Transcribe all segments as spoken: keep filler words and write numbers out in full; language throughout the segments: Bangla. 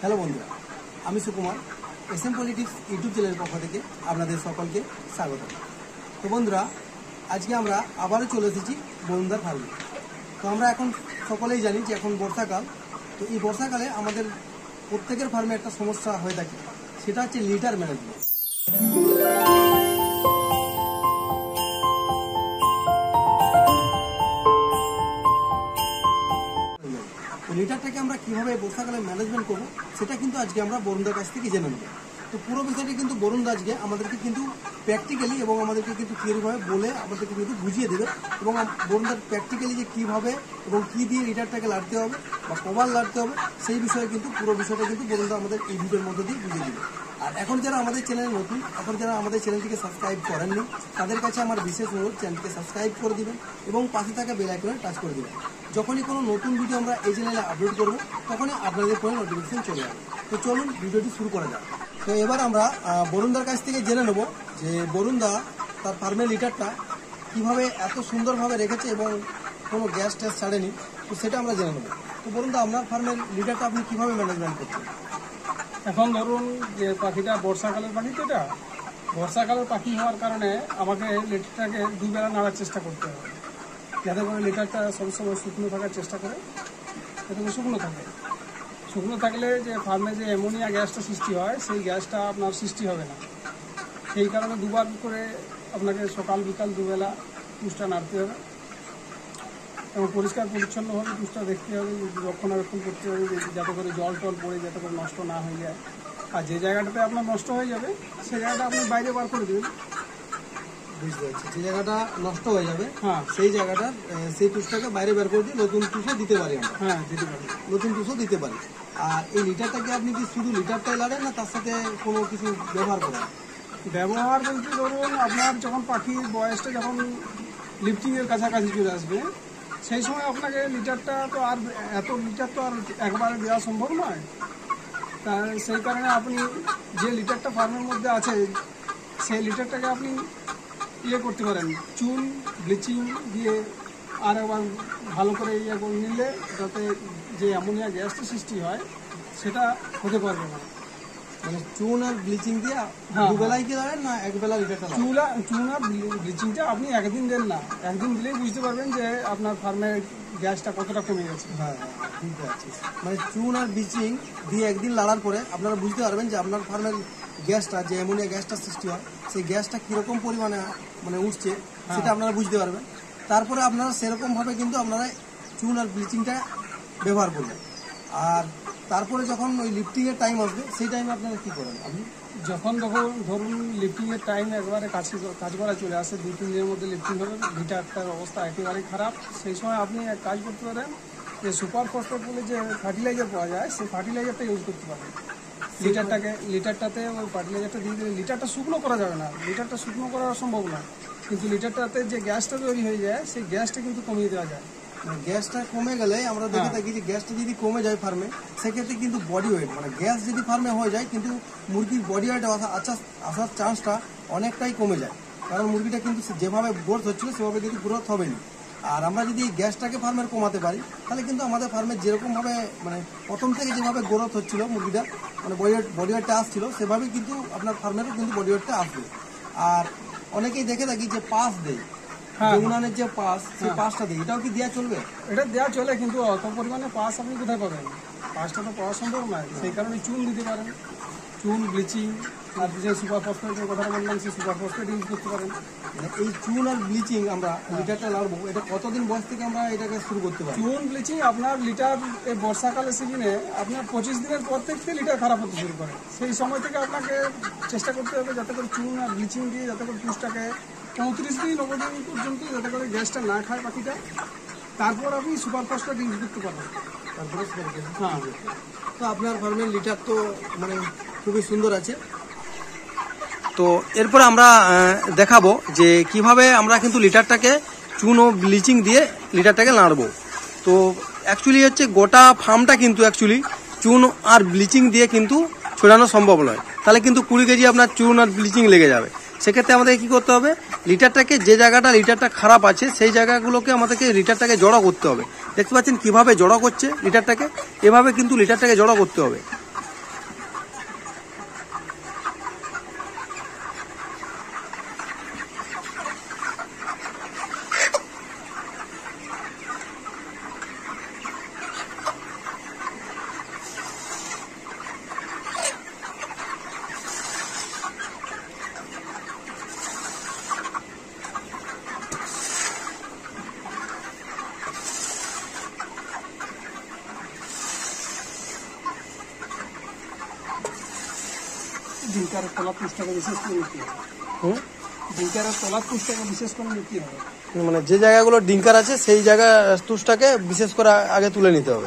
হ্যালো বন্ধুরা, আমি Sukumar S M politics YouTube চ্যানেলের পক্ষ থেকে আপনাদের সকলকে স্বাগত। তো বন্ধুরা, আজকে আমরা আবারও চলে এসেছি বরুণদার ফার্মে। তো আমরা এখন সকলেই জানি যে এখন বর্ষাকাল। তো এই বর্ষাকালে আমাদের প্রত্যেকের ফার্মে একটা সমস্যা হয়ে থাকে, সেটা হচ্ছে লিটার ম্যানেজমেন্ট। লিটারটাকে আমরা কীভাবে বর্ষাকালে ম্যানেজমেন্ট করবো সেটা কিন্তু আজকে আমরা বরুণদার কাছ থেকে জেনে নেব। তো পুরো বিষয়টি কিন্তু বরুণদা আজকে আমাদেরকে কিন্তু প্র্যাকটিক্যালি এবং আমাদেরকে কিন্তু থিওরিভাবে বলে আমাদেরকে কিন্তু বুঝিয়ে দেবে, এবং বরুণদার প্র্যাকটিক্যালি যে কীভাবে এবং কী দিয়ে লিটারটাকে লাড়তে হবে বা কবার লাড়তে হবে সেই বিষয়ে কিন্তু পুরো বিষয়টা কিন্তু বরুণদা আমাদের এই ভিডিওর মধ্যে দিয়ে বুঝিয়ে দেবে। আর এখন যারা আমাদের চ্যানেলে নতুন, এখন যারা আমাদের চ্যানেলটিকে সাবস্ক্রাইব করেননি, তাদের কাছে আমার বিশেষ অনুরোধ, চ্যানেলটিকে সাবস্ক্রাইব করে দিবেন এবং পাশে থাকা বেল আইকনে টাচ করে দেবেন। যখনই কোনো নতুন ভিডিও আমরা এই চ্যানেলে আপলোড করবো তখনই আপনাদের ফোনে নোটিফিকেশন চলে যাবে। তো চলুন ভিডিওটি শুরু করা যাক। তো এবার আমরা বরুণদার কাছ থেকে জেনে নেব যে বরুণদা তার ফার্মের লিটারটা কীভাবে এত সুন্দরভাবে রেখেছে এবং কোনো গ্যাস ট্যাস ছাড়েনি, তো সেটা আমরা জেনে নেব। তো বরুণদা, আপনার ফার্মের লিটারটা আপনি কীভাবে ম্যানেজমেন্ট করছেন? এখন ধরুন যে পাখিটা বর্ষাকালের পাখি, তো এটা বর্ষাকালের পাখি হওয়ার কারণে আমাকে লিটারটাকে দুবেলা নাড়ার চেষ্টা করতে হবে, যাতে করে লিটারটা সবসময় শুকনো থাকার চেষ্টা করে, যাতে করে শুকনো থাকে। শুকনো থাকলে যে ফার্মে যে অ্যামোনিয়া গ্যাসটা সৃষ্টি হয় সেই গ্যাসটা আপনার সৃষ্টি হবে না। সেই কারণে দুবার করে আপনাকে সকাল বিকাল দুবেলা টুসটা নাড়তে হবে এবং পরিষ্কার পরিচ্ছন্নভাবে টুসটা দেখতে হবে, রক্ষণাবেক্ষণ করতে হবে যাতে করে জল টল পড়ে যাতে করে নষ্ট না হয়ে যায়। আর যে জায়গাটাতে আপনার নষ্ট হয়ে যাবে সেই জায়গাটা আপনি বাইরে বার করে দেবেন। বুঝতে পারছি, যে জায়গাটা নষ্ট হয়ে যাবে হ্যাঁ, সেই জায়গাটা সেই টুসটাকে বাইরে বের করে দিয়ে নতুন টুসও দিতে পারি আমরা। হ্যাঁ দিতে পারি, নতুন টুসও দিতে পারি। আর এই লিটারটাকে আপনি কি শুধু লিটারটাই লাড়েন না তার সাথে কোনো কিছু ব্যবহার করেন? ব্যবহার বলতে ধরুন আপনার যখন পাখির বয়সটা যখন লিফটিংয়ের কাছাকাছি চলে আসবে সেই সময় আপনাকে লিটারটা তো আর এত লিটার তো আর একবারে দেওয়া সম্ভব নয়। তা সেই কারণে আপনি যে লিটারটা ফার্মের মধ্যে আছে সেই লিটারটাকে আপনি ইয়ে করতে পারেন, চুন ব্লিচিং দিয়ে আর একবার ভালো করে ইয়ে করে নিলে যাতে যে অ্যামোনিয়া গ্যাসটা সৃষ্টি হয় সেটা হতে পারবে না। মানে চুন আর ব্লিচিং দিয়ে হ্যাঁ, দুবেলায় কি লাড়েন না একবেলা লিটারটা? চুলা চুন আর ব্লিচিংটা আপনি একদিন দেন না, একদিন দিলেই বুঝতে পারবেন যে আপনার ফার্মের গ্যাসটা কতটা কমে গেছে। হ্যাঁ হ্যাঁ বুঝতে পারছি। মানে চুন আর ব্লিচিং দিয়ে একদিন লাড়ার পরে আপনারা বুঝতে পারবেন যে আপনার ফার্মের গ্যাসটা, যে অ্যামোনিয়া গ্যাসটা সৃষ্টি হয় সেই গ্যাসটা কীরকম পরিমাণে মানে উঠছে সেটা আপনারা বুঝতে পারবেন। তারপরে আপনারা সেরকমভাবে কিন্তু আপনারা চুন আর ব্লিচিংটা ব্যবহার করবেন। আর তারপরে যখন ওই লিফটিংয়ের টাইম আসবে সেই টাইমে আপনারা কী করেন? আপনি যখন তখন ধরুন লিফটিংয়ের টাইম একবারে কাছে কাজ করা চলে আসে, দুই তিন দিনের মধ্যে লিফটিং হবে, লিটারটার অবস্থা একেবারেই খারাপ, সেই সময় আপনি এক কাজ করতে পারেন যে সুপার ফসফেট বলে যে ফার্টিলাইজার পাওয়া যায় সেই ফার্টিলাইজারটা ইউজ করতে পারেন। লিটারটাকে লিটারটাতে ওই ফার্টিলাইজারটা দিয়ে দিলে লিটারটা শুকনো করা যাবে না, লিটারটা শুকনো করা সম্ভব না, কিন্তু লিটারটাতে যে গ্যাসটা তৈরি হয়ে যায় সেই গ্যাসটা কিন্তু কমিয়ে দেওয়া যায়। গ্যাসটা কমে গেলে আমরা দেখে থাকি যে গ্যাসটা যদি কমে যায় ফার্মে সেক্ষেত্রে কিন্তু বডি ওয়েট, মানে গ্যাস যদি ফার্মে হয়ে যায় কিন্তু মুরগির বডি ওয়েট আসা আসার চান্সটা অনেকটাই কমে যায়, কারণ মুরগিটা কিন্তু যেভাবে গ্রোথ হচ্ছিল সেভাবে কিন্তু গ্রোথ হবে না। আর আমরা যদি এই গ্যাসটাকে ফার্মের কমাতে পারি তাহলে কিন্তু আমাদের ফার্মে যেরকমভাবে মানে প্রথম থেকে যেভাবে গ্রোথ হচ্ছিল মুরগিটা, মানে বডি ওয়েট বডি ওয়েটটা আসছিল সেভাবেই কিন্তু আপনার ফার্মেরও কিন্তু বডি ওয়েটটা আসবে। আর অনেকেই দেখে থাকি যে পাস দেয়, উনানের যে পাস সেই পাসটা দিই, এটাও কি দেওয়া চলবে? এটা দেওয়া চলে, কিন্তু অত পরিমাণে পাস আপনি কোথায় পাবেন? পাসটা তো পাওয়া সম্ভব নয়, সেই কারণে চুন দিতে পারেন, চুন ব্লিচিং আর যে সুপার ফসফেটের কথা বললাম সেই সুপার ফসফেট ইউজ করতে পারেন। মানে এই চুন আর ব্লিচিং আমরা লিটারটা লাড়বো, এটা কতদিন বয়স থেকে আমরা এটাকে শুরু করতে পারি? চুন ব্লিচিং আপনার লিটার এই বর্ষাকালের সিজনে আপনার পঁচিশ দিনের পর থেকে লিটার খারাপ হতে শুরু করে, সেই সময় থেকে আপনাকে চেষ্টা করতে হবে যাতে করে চুন আর ব্লিচিং দিয়ে যাতে করে টুসটাকে পঁয়ত্রিশ দিন নব্বই দিন পর্যন্ত যাতে করে গ্যাসটা না খায় পাখিটা, তারপর আপনি সুপার ফসফেট ইউজ করতে পারবেন। তারপরে হ্যাঁ, তো আপনার ফার্মের লিটার তো মানে খুবই সুন্দর আছে। তো এরপরে আমরা দেখাবো যে কিভাবে আমরা কিন্তু লিটারটাকে চুন ও ব্লিচিং দিয়ে লিটারটাকে নাড়বো। তো অ্যাকচুয়ালি হচ্ছে গোটা ফার্মটা কিন্তু অ্যাকচুয়ালি চুন আর ব্লিচিং দিয়ে কিন্তু ছড়ানো সম্ভব নয়, তাহলে কিন্তু কুড়ি কেজি আপনার চুন আর ব্লিচিং লেগে যাবে। সেক্ষেত্রে আমাদেরকে কী করতে হবে, লিটারটাকে যে জায়গাটা লিটারটা খারাপ আছে সেই জায়গাগুলোকে আমাদেরকে লিটারটাকে জড়ো করতে হবে। দেখতে পাচ্ছেন কীভাবে জড়ো করছে লিটারটাকে, এভাবে কিন্তু লিটারটাকে জড়ো করতে হবে। ডিঙ্কারের তলার পুষটাকে বিশেষ করে নিতে হবে। হুম ডিঙ্কারের তলার পুষটাকে বিশেষ করে নিতে হবে। মানে যে জায়গাগুলো ডিঙ্কার আছে সেই জায়গা তুষটাকে বিশেষ করে আগে তুলে নিতে হবে।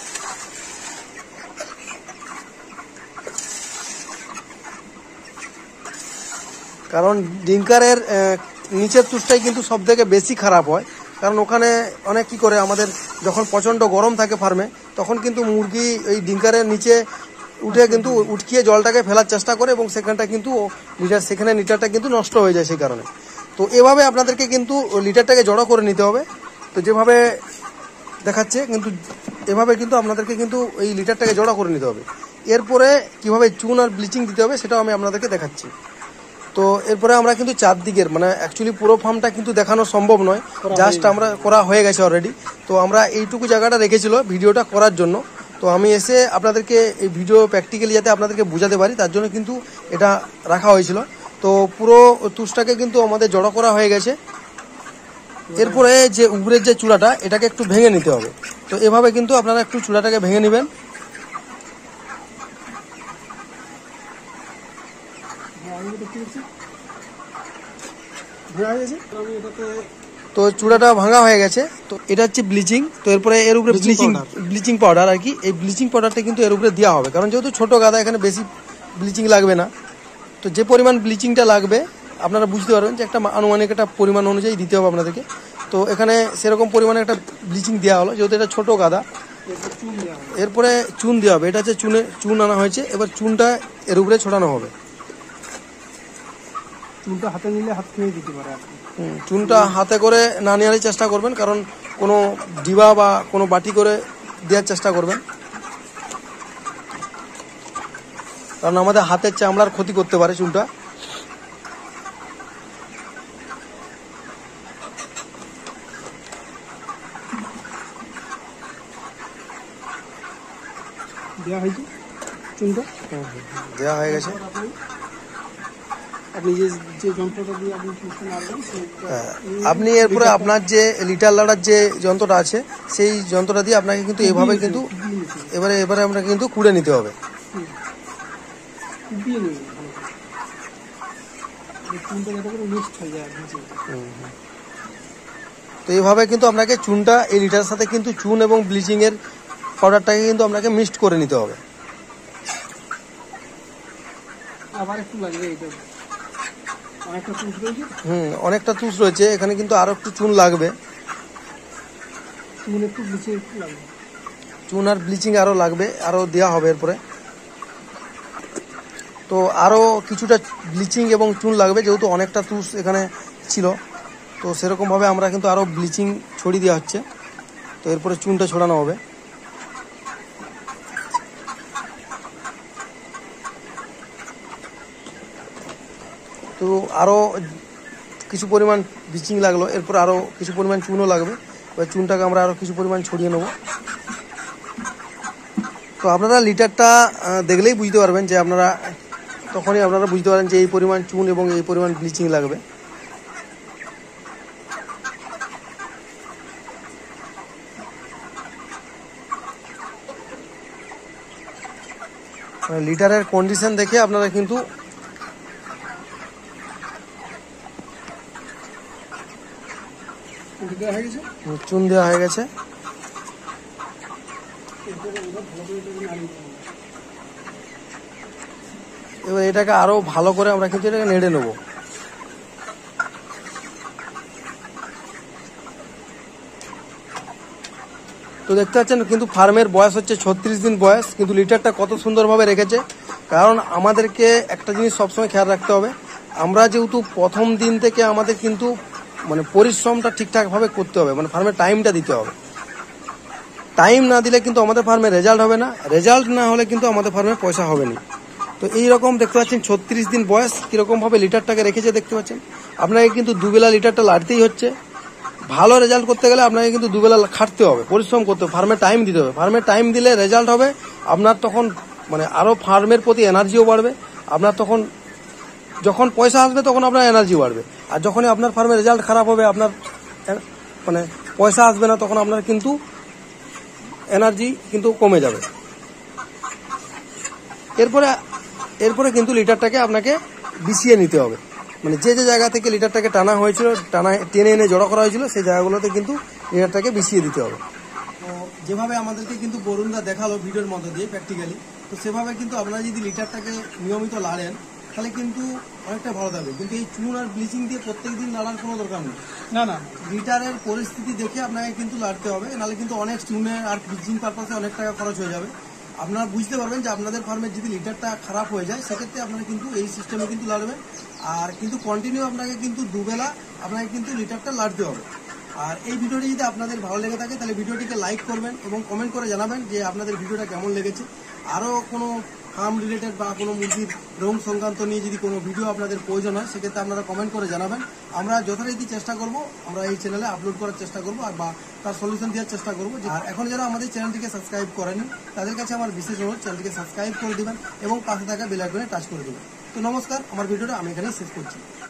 কারণ ডিঙ্কারের নিচের তুষটাই কিন্তু সব থেকে বেশি খারাপ হয়, কারণ ওখানে অনেক কি করে আমাদের যখন প্রচণ্ড গরম থাকে ফার্মে তখন কিন্তু মুরগি এই ডিঙ্কারের নিচে উঠে কিন্তু উটকিয়ে জলটাকে ফেলার চেষ্টা করে এবং সেখানটা কিন্তু লিটার সেখানে লিটারটা কিন্তু নষ্ট হয়ে যায় সেই কারণে। তো এভাবে আপনাদেরকে কিন্তু লিটারটাকে জড়ো করে নিতে হবে। তো যেভাবে দেখাচ্ছে কিন্তু এভাবে কিন্তু আপনাদেরকে কিন্তু এই লিটারটাকে জড়ো করে নিতে হবে। এরপরে কিভাবে চুন আর ব্লিচিং দিতে হবে সেটাও আমি আপনাদেরকে দেখাচ্ছি। তো এরপরে আমরা কিন্তু চারদিকের মানে অ্যাকচুয়ালি পুরো ফার্মটা কিন্তু দেখানো সম্ভব নয়, জাস্ট আমরা করা হয়ে গেছে অলরেডি। তো আমরা এইটুকু জায়গাটা রেখেছিল ভিডিওটা করার জন্য। তো আমি এসে আপনাদেরকে এই ভিডিও প্র্যাকটিক্যালি যাতে আপনাদেরকে বোঝাতে পারি তার জন্য কিন্তু এটা রাখা হয়েছিল। তো পুরো তুষটাকে কিন্তু আমাদের জড়ো করা হয়ে গেছে। এরপরে যে উপরের যে চূড়াটা এটাকে একটু ভেঙে নিতে হবে। তো এভাবে কিন্তু আপনারা একটু চূড়াটাকে ভেঙে নেবেন। তো চূড়াটা ভাঙা হয়ে গেছে। তো এটা হচ্ছে ব্লিচিং। তো এরপরে এর উপরে ব্লিচিং ব্লিচিং পাউডার আর কি, এই ব্লিচিং পাউডারটা কিন্তু এর উপরে দেওয়া হবে, কারণ যেহেতু ছোট গাদা এখানে বেশি ব্লিচিং লাগবে না। তো যে পরিমাণ ব্লিচিংটা লাগবে আপনারা বুঝতে পারবেন যে একটা আনুমানিক একটা পরিমাণ অনুযায়ী দিতে হবে আপনাদেরকে। তো এখানে সেরকম পরিমাণে একটা ব্লিচিং দেওয়া হলো, যেহেতু এটা ছোট গাদা। এরপরে চুন দেওয়া হবে, এটা হচ্ছে চুনে চুন আনা হয়েছে। এবার চুনটা এর উপরে ছড়ানো হবে। চুনটা হাতে নিলে হাত খেয়ে দিতে পারে আপনি। চুনটা হাতে করে না নেওয়ার চেষ্টা করবেন, কারণ কোনো ডিবা বা কোনো বাটি করে দেওয়ার চেষ্টা করবেন, কারণ আমাদের হাতের চামড়ার ক্ষতি করতে পারে চুনটা। দেওয়া হয়েছে চুনটা, দেওয়া হয়ে গেছে। আপনি যে যে যন্ত্রটা দিয়ে আপনি চুনটা নাড়বেন, আপনি এরপরে আপনার যে লিটার লাড়ার যে যন্ত্রটা আছে সেই যন্ত্রটা দিয়ে আপনাকে কিন্তু এভাবে কিন্তু এবারে এবারে আপনাকে কিন্তু কুড়ে নিতে হবে। তো এইভাবে কিন্তু আপনাকে চুনটা এই লিটারের সাথে কিন্তু চুন এবং ব্লিচিং এর পাউডারটাকে কিন্তু আপনাকে মিক্সড করে নিতে হবে। আবার একটু লাগবে, এটা অনেকটা তুষ রয়েছে। হুম অনেকটা তুষ রয়েছে, এখানে কিন্তু আরো একটু চুন লাগবে। চুন একটু ব্লিচিং একটু লাগবে, চুন আর ব্লিচিং আরো লাগবে, আরো দেওয়া হবে এরপরে। তো আরো কিছুটা ব্লিচিং এবং চুন লাগবে, যেহেতু অনেকটা তুষ এখানে ছিল। তো সেরকম ভাবে আমরা কিন্তু আরো ব্লিচিং ছড়িয়ে দেওয়া হচ্ছে। তো এরপরে চুনটা ছড়ানো হবে। তো আরো কিছু পরিমাণ ব্লিচিং লাগলো, এরপর আরো কিছু পরিমাণ চুনও লাগবে। এবার চুনটাকে আমরা আরো কিছু পরিমাণ ছড়িয়ে নেব। তো আপনারা লিটারটা দেখলেই বুঝতে পারবেন যে আপনারা তখনই আপনারা বুঝতে পারেন যে এই পরিমাণ চুন এবং এই পরিমাণ ব্লিচিং লাগবে। লিটারের কন্ডিশন দেখে আপনারা কিন্তু চুন দেওয়া হয়ে গেছে। এবার এটাকে আরো ভালো করে আমরা কিন্তু এটাকে নেড়ে নেব। তো দেখতে পাচ্ছেন কিন্তু ফার্মের বয়স হচ্ছে ছত্রিশ দিন বয়স, কিন্তু লিটারটা কত সুন্দরভাবে রেখেছে। কারণ আমাদেরকে একটা জিনিস সবসময় খেয়াল রাখতে হবে, আমরা যেহেতু প্রথম দিন থেকে আমাদের কিন্তু মানে পরিশ্রমটা ঠিকঠাকভাবে করতে হবে, মানে ফার্মে টাইমটা দিতে হবে। টাইম না দিলে কিন্তু আমাদের ফার্মে রেজাল্ট হবে না, রেজাল্ট না হলে কিন্তু আমাদের ফার্মে পয়সা হবে না। তো এইরকম দেখতে পাচ্ছেন ছত্রিশ দিন বয়স কীরকমভাবে লিটারটাকে রেখেছে দেখতে পাচ্ছেন। আপনাকে কিন্তু দুবেলা লিটারটা লাড়তেই হচ্ছে। ভালো রেজাল্ট করতে গেলে আপনাকে কিন্তু দুবেলা খাটতে হবে, পরিশ্রম করতে হবে, ফার্মে টাইম দিতে হবে। ফার্মে টাইম দিলে রেজাল্ট হবে, আপনার তখন মানে আরও ফার্মের প্রতি এনার্জিও বাড়বে। আপনার তখন যখন পয়সা আসবে তখন আপনার এনার্জি বাড়বে। আর যখনই আপনার ফার্মের রেজাল্ট খারাপ হবে, আপনার মানে পয়সা আসবে না, তখন আপনার কিন্তু এনার্জি কিন্তু কমে যাবে। এরপরে এরপরে কিন্তু লিটারটাকে আপনাকে বিছিয়ে নিতে হবে, মানে যে যে জায়গা থেকে লিটারটাকে টানা হয়েছিল, টানা টেনে এনে জড়ো করা হয়েছিল সেই জায়গাগুলোতে কিন্তু লিটারটাকে বিছিয়ে দিতে হবে। তো যেভাবে আমাদেরকে কিন্তু বরুণদা দেখালো ভিডিওর মধ্যে দিয়ে প্র্যাকটিক্যালি, তো সেভাবে কিন্তু আপনারা যদি লিটারটাকে নিয়মিত লাড়েন তাহলে কিন্তু অনেকটা ভালো থাকবে। কিন্তু এই চুন আর ব্লিচিং দিয়ে প্রত্যেক দিন লাড়ার কোনো দরকার নেই। না না লিটারের পরিস্থিতি দেখে আপনাকে কিন্তু লাড়তে হবে, নাহলে কিন্তু অনেক চুনের আর ব্লিচিং পারপাসে অনেক টাকা খরচ হয়ে যাবে। আপনারা বুঝতে পারবেন যে আপনাদের ফার্মের যদি লিটারটা খারাপ হয়ে যায় সেক্ষেত্রে আপনারা কিন্তু এই সিস্টেমে কিন্তু লাড়বেন। আর কিন্তু কন্টিনিউ আপনাকে কিন্তু দুবেলা আপনাকে কিন্তু লিটারটা লাড়তে হবে। আর এই ভিডিওটি যদি আপনাদের ভালো লেগে থাকে তাহলে ভিডিওটিকে লাইক করবেন এবং কমেন্ট করে জানাবেন যে আপনাদের ভিডিওটা কেমন লেগেছে। আরও কোনো ফার্ম রিলেটেড বা কোনো মুরগির রোগ সংক্রান্ত নিয়ে যদি কোনো ভিডিও আপনাদের প্রয়োজন হয় সেক্ষেত্রে আপনারা কমেন্ট করে জানাবেন। আমরা যথারীতি চেষ্টা করব, আমরা এই চ্যানেলে আপলোড করার চেষ্টা করব আর বা তার সলিউশন দেওয়ার চেষ্টা করব। আর এখন যারা আমাদের চ্যানেলটিকে সাবস্ক্রাইব করেনি তাদের কাছে আমার বিশেষ অনুরোধ, চ্যানেলটিকে সাবস্ক্রাইব করে দেবেন এবং পাশে থাকা বেল আইকনে টাচ করে দেবেন। তো নমস্কার, আমার ভিডিওটা আমি এখানেই শেষ করছি।